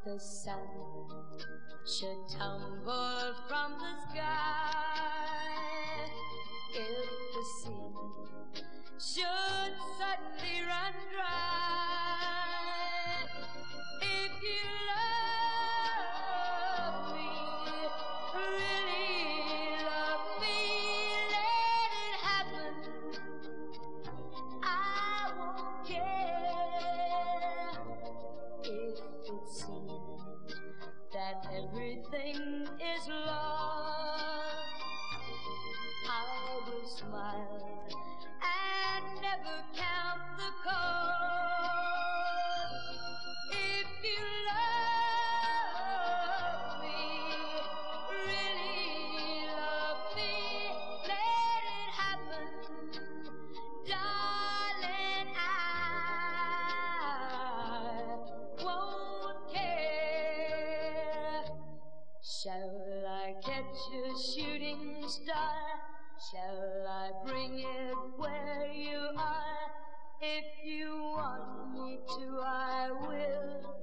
the sun should tumble from the sky, if the sea should suddenly run dry, if you love me, really love me, let it happen. I won't care if it seems that everything is lost. I will smile and never count the cost. If you love me, really love me, let it happen, darling. I won't care. Shall I catch a shooting star? Shall I bring it where you are? If you want me to, I will.